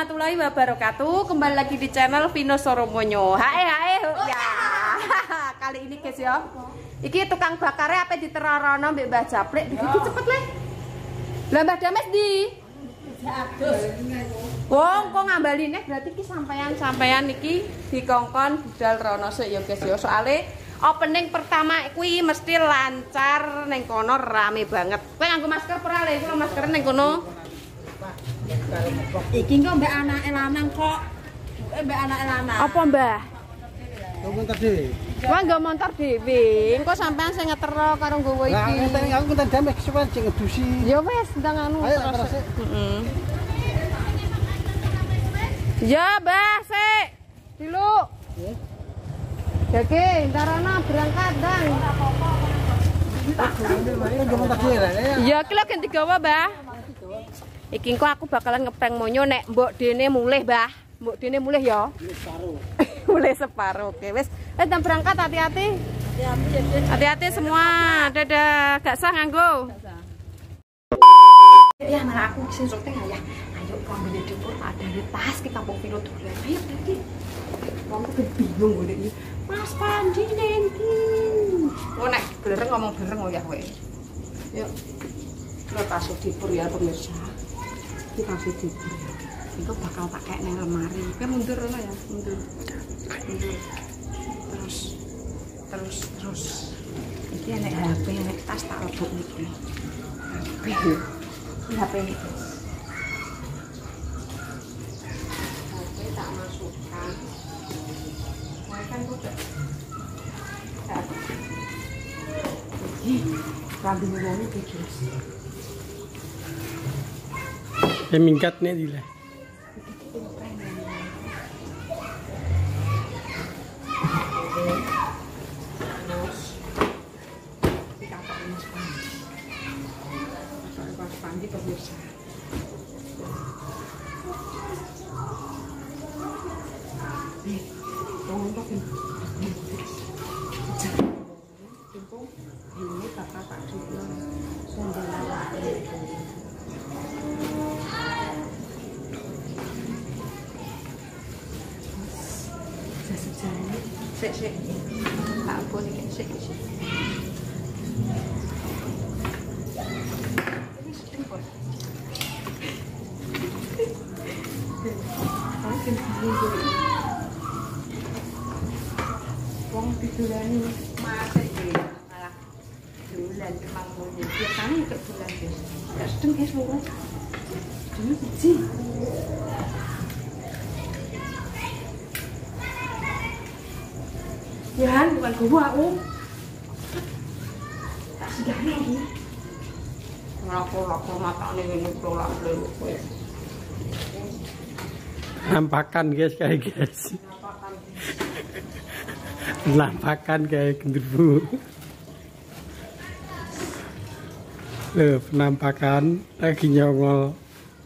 warahmatullahi wabarakatuh. Kembali lagi di channel Vino Soromonyo. Hae ya. Kali ini guys ya. Iki tukang bakarnya apa diterorono mbek Mbah Japlek. Iki cepet le. Lah Mbah Dames di. Wong kok ngambaline berarti iki sampean iki dikongkon budal rono sik ya guys ya. Soale opening pertama kuwi mesti lancar ning kono rame banget. Kowe nganggo masker ora le? Kuwi masker ning kono. Iki kok mbak anake lanang kok. Mbak anake lanang. Apa, Mbah? Montor dhewe. Wah, nggo montor dhewe. Engko sampean sing ngetero karo nggowo iki. Lah, ngenteni aku ngenten damai kesuwen sing ngedusi. Ya wis, ndang anu. Ayo terus. Heeh. Ya, Mbah, sik. Dulu. Nggih. Jake, ntarana berangkat, Dang. Montor dhewe lah ya. Ya, iki lho ganti gawa, Mbah. Iki engko aku bakalan ngeprank monyo nek mbok dene mulih, Mbah. Mbok dene mulih ya. Separuh. Mulih separuh. Oke, wis. Kita berangkat hati-hati. Hati-hati semua. Dadah. Gak sah nganggo. Ya, malah aku sing syuting ya. Ayo kamu di dapur ada di tas kita kampung Vino dolan. Ayo tadi. Kamu bingung ngene iki. Mas Pandi nanti. Oh nek belereng ngomong belereng oh ya kowe. Yuk. Lo tas dipur ya pemirsa. Kita kasih dipur ya. Itu bakal pakai neng lemari. Kayak mundur lah ya, mundur. Terus. Ini ada HP, ada tas tak lebok nih. HP ini. HP tak masukkan. Mau kan udah. Rambut ngomongnya pikir. Minggat nih dile. Pandi pemirsa. Ini kakak tak juga sik tak pun iki sik wong didolani masih malah dolan kemang ngono biasane untuk dolan guys gak sedeng guys lho dulu biji ya bukan gua aku tak segane iki ngelakor matane ngene tolak lho kowe Nampakan guys kayak guys. Nampakan kayak genderuwo. Loh, penampakan lagi nyongol.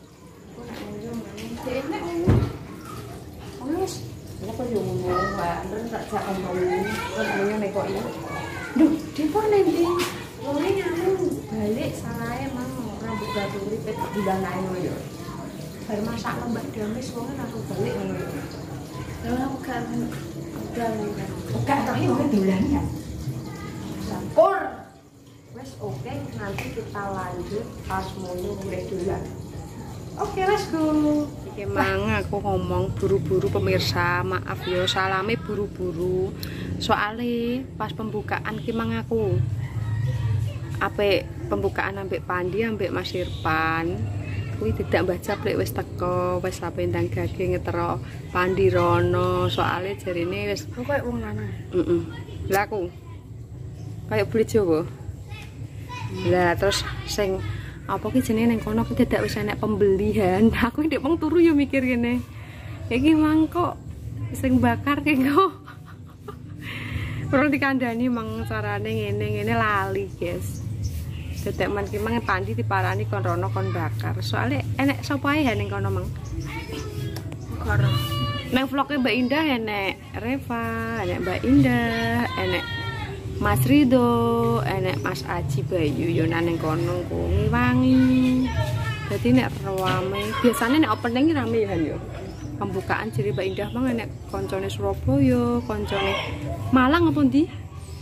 Duh, depo nanti. Lore nyamuk balik salahe mang rambut batu ripet bulan ae yo. Bar masak Mbak Dames wong langsung balik ngono yo. Lah aku gak udah gak tahu yo dolan ya. Sampur. Wes oke, nanti kita lanjut pas mono mulai dolan. Oke, let's go. Iki mang aku ngomong buru-buru pemirsa, maaf yo salame buru-buru. Soale pas pembukaan ki mang aku apik pembukaan ambek Pandi ambek Mas Irfan. Kuwi tidak Mbah Japlek wis teko, wis ape ndang gage ngetero Pandi rono. Soale jarine wis Kowe wong lanang. Heeh. Lah aku kayak bule Jawa. Lah terus sing apa ki jenenge ning kono kuwi dadak wis enek pembelian. Aku ndek wong turu yo mikir ngene. Iki mang kok sing bakar ki kok. Perlu dikandani mang carane ngene lali, guys. Dadak man ki mang Pandi diparani kon rono kon bakar. Soale enek sapa ae ning kono mang. Karo. Nang vloge Mbak Indah enek Reva, enek Mbak Indah, enek Mas Rido, enek Mas Aji Bayu yo nang kono ku ngiwangi. Jadi nek rame, biasanya nek opening rame ya yo. Pembukaan jadi Mbak Indah bang nek koncone Surabaya, koncone Malang apa ndi?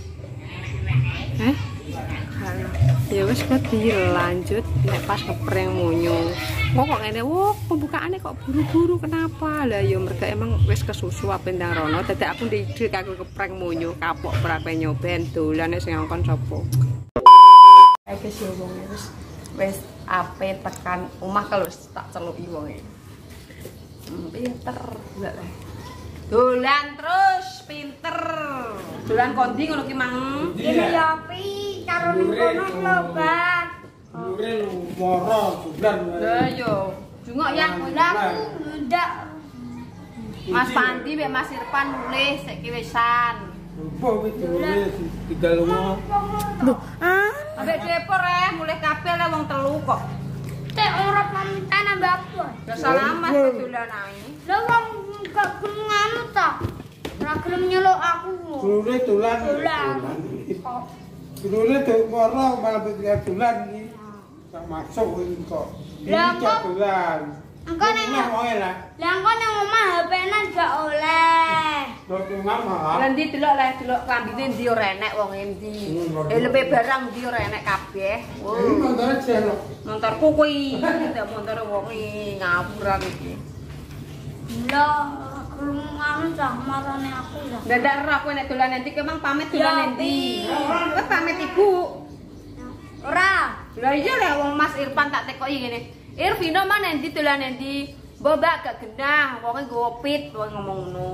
Ya wes berarti lanjut nek pas ngeprank monyo. Kok ngene, wah pembukaannya kok buru-buru kenapa? Lah ya mereka emang wes kesusu apa ndang rono. Dadi aku ndide aku ngeprank monyo kapok prape nyoben dolane sing ngongkon sapa. Iki sih wong wes ape tekan omah kalau tak celuki wong iki. Pinter lho. Dolan terus pinter. Dolan kondi ngono ki mang. Ini ya pi karo ning kono lobat. Lure lu moro dolan. Lah yo, jungok ya Aku ndak Mas Pandi mbek Mas Irfan nulis saiki wisan. Apa iki lure tinggal mau. Loh, Ambek depor mulih kabeh le wong telu kok. cek ora pamitan ambek aku. Ya salamat dolan ae. Lah wong gak gelem nganu ta. Ora gelem nyeluk aku. Lure dolan. Dolan. Lure tuh moro malah tinggal dolan iki. Tak masuk iki kok. Lah, Iki kok? dolan. Engko ning Lah wae lah. Lah engko nang omah HP-nan gak oleh. Lo mama. Lah ndi delok klambine ndi ora enek wong endi. Lebih barang ndi ora enek kabeh. Ini motor jero. Montorku kuwi, ndak montore wong ngawuran iki. Lah gelem nganu cah marane aku ya. Dadak ora kowe nek dolan endi kemang pamit Ya, dolan endi. Pi. Kowe pamit ibu. Ora. Lah iya lek wong Mas Irfan tak tekoki ngene. Irvino mana endi dolan endi? Mbok gak genah, wonge nggo pit wong ngomong ngono.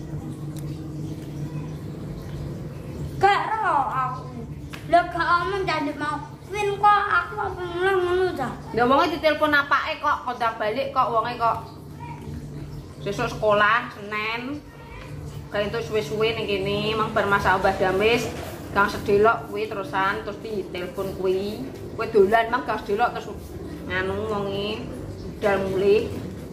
Gak ro aku. Lah gak omong jadi mau. Win kok aku apa mulai ngono ta. Lah wonge ditelepon apake kok kontak balik kok wonge kok. Sesuk sekolah Senin. Kayak itu suwe-suwe ning kene, mang bar masak Mbah Damis, Kang sedelok kuwi terusan terus ditelepon kuwi. Kowe dolan mang Kang sedelok terus nganu wonge udah mulih.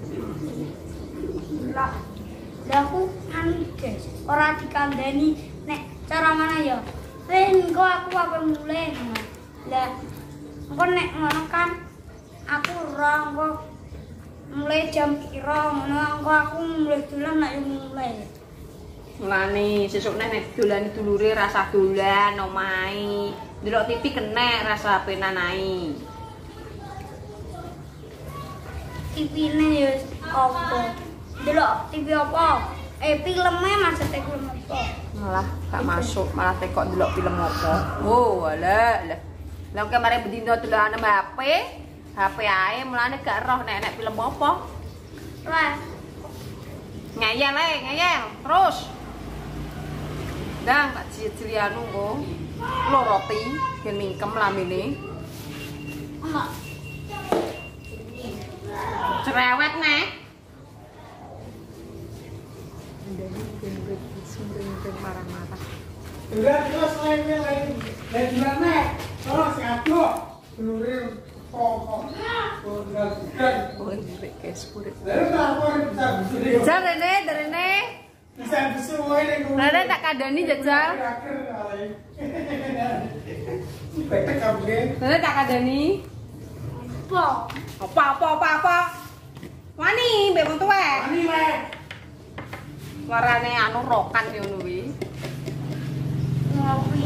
Lah aku anu guys, ora dikandani nek cara mana ya. Win kok aku apa mulai. Lah engko nek ngono kan aku ora engko mulai jam kira ngono engko aku mulai dolan nek mulai. Mulane sesuk nek dolan dulure rasa dolan omahe. Delok TV kenek rasa penan ae. TV-ne ya apa? Delok TV apa? Filmnya maksudnya film apa? Malah gak masuk, malah tekok delok film apa. Oh, alah. Lah kemarin bedino dolan HP, HP ae mulane gak roh nek film apa. Lah, Ngeyel terus. Dang tak cili anu kok. Lo roti ben mingkem lambene. emak. Cerewet nek. Marah-marah. Udah terus lain. Lah gimana? Terus ngaduk. Lure kok. Oh, ini guys, murid. Lalu apa bisa besar? Jajal Rene. Bisa besar wae ning ngono. Rene tak kandani jajal. Betek kabeh. Rene tak kandani. Apa? Wani, mbek wong tuwek. Ani le. Warane anu rokan ngono kuwi. Ngopi.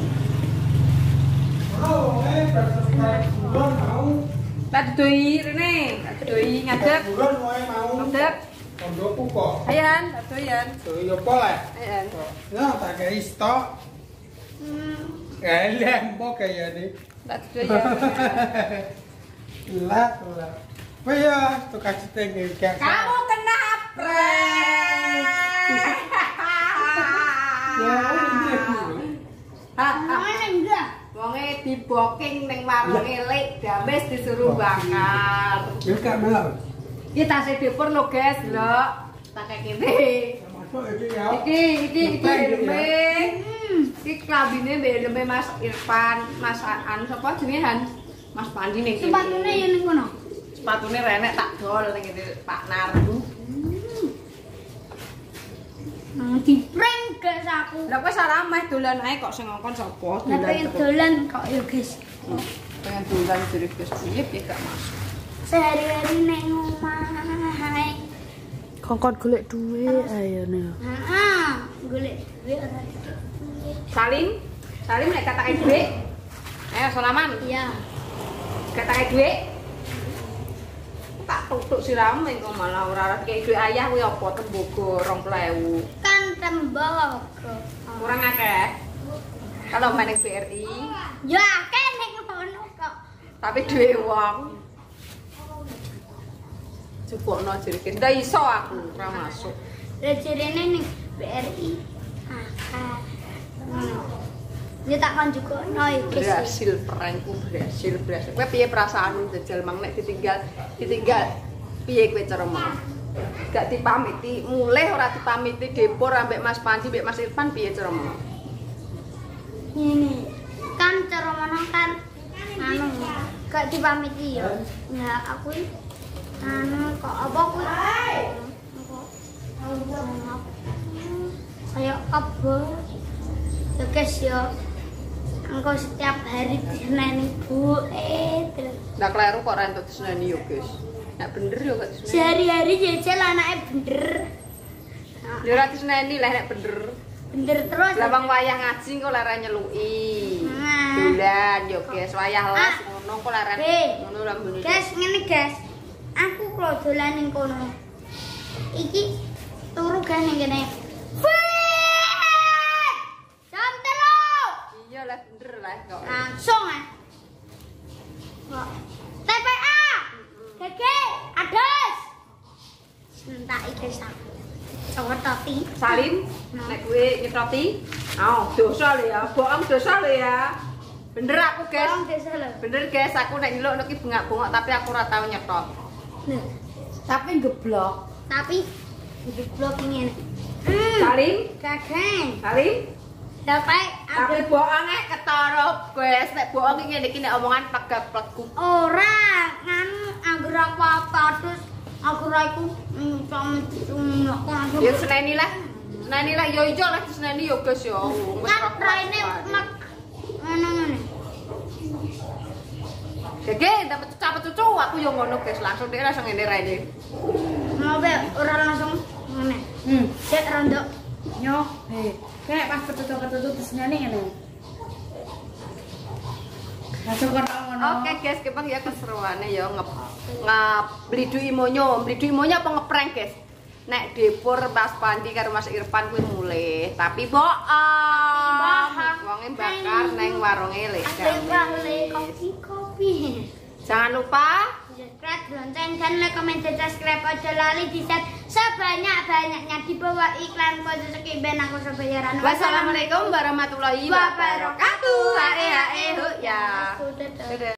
Oh, bersesuai bulan mau. Tak doi Rene, tak doi ngadeg. Bulan wae mau. Ngadeg. Pondokku kok. Ayan, tak doyan. Doi apa le? Ayan. Ya tak kei stok. Elem kok kayane. Tak doyan. Lah. Wah ya, tuh kasih tengah kayak. Kamu kena prank. Ya, Mana enggak? Wonge diboking ning warung elik, Damis disuruh bakar. ya gak mau. Iki tase dipur lho, guys, lho. Tak kene. Masuk iki ya. Iki helme. Iki klambine mbek helme Mas Irfan, Mas An sapa jenenge Han? Mas Pandi ning kene. Sepatune ya ning kono. Sepatune renek tak dol ning kene Pak Nar. Di prank guys aku. Lah kowe salah meh dolan ae kok sing ngongkon sapa? Lah pengen dolan kok ya guys. Pengen dolan dari guys piye gak masuk. sehari-hari nek ngomah. Kongkon golek duit ayo nih. Heeh, golek duit ora dikit. Salim nek katake duit. Ayo Solaman, Iya. katake duit. Tak tutuk siramu engko malah ora kei duit ayah kuwi apa tembogo 20.000. Kan tembogo. Kurang akeh. Kalau main ning BRI, Ya akeh nek ngono kok. tapi duit wong. Cukupno jerike. Ndak iso aku ora masuk. Rejerene ning BRI. Akeh. Dia takkan juga no Berhasil prankku berhasil. Kowe piye perasaanmu jajal mang nek ditinggal piye kowe cara mau? Gak dipamiti, mulih ora dipamiti Depor ambek Mas Panji ambek Mas Irfan piye cara mau? ini kan cara mana kan anu gak dipamiti ya. Ya aku anu kok apa aku kayak apa ya guys ya engkau setiap hari diseneni terus Ndak kleru kok ora entuk diseneni yo, Guys. Nek bener yo gak diseneni. sehari-hari jajal anaknya bener Ya ora diseneni lah nek bener. bener terus Lah wong wayah ngaji kok lara nyeluki. Nah. Dolan yo, Guys, wayah les ngono kok lara Hei. ngono rambune. guys ngene guys aku kalau dolan ning kono iki turu kan ning kene jam 3 Iya lah bener lah kok. langsung kok TPA Gege ados entak iki sak cowok tapi Salim, nek kowe nyetoti, dosa lho ya, bohong dosa lho ya. Bener aku, Guys. orang desa lho Bener, Guys, aku nek nyeluk iki bengak-bengok tapi aku ora tau nyetot. nah Tapi geblok. tapi di blok ini Salim, Gege dapat tapi bohong ketara, Guys. Nek bohong iki ngene iki nek omongan plegap-plegu. ora nganu anggur apa terus aku raiku langsung Ya seneni lah. Seneni lah yo ijo lah seneni yo, Guys yo. kan raine mak ngono-ngono Gege, dapat cucu aku yo ngono, Guys. Langsung dhek langsung ngene raine. mau be ora langsung ngene cek rondo Nyo, kayak pas ketutup diseneni ngene. Langsung kono ngono. Oke, Guys, kepang ya keseruane ya beli duit imonyo apa ngeprank, Guys. Nek Depor Mas Pandi karo Mas Irfan kuwi mulih, tapi bohong. Wonge bakar neng warunge lek. Ada kopi. Jangan lupa Subscribe, lonceng, dan like, komen, dan subscribe. Ojo lali di share sebanyak-banyaknya di bawah iklan kode sekiben aku sebayaran. wassalamualaikum warahmatullahi wabarakatuh. Ae ya. Dadah. Dadah.